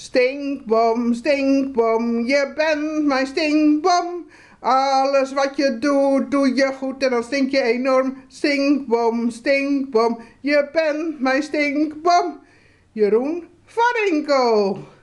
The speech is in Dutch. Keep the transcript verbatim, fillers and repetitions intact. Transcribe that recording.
Stinkbom, stinkbom, je bent mijn stinkbom. Alles wat je doet, doe je goed en dan stink je enorm. Stinkbom, stinkbom, je bent mijn stinkbom. Jeroen van Inkel.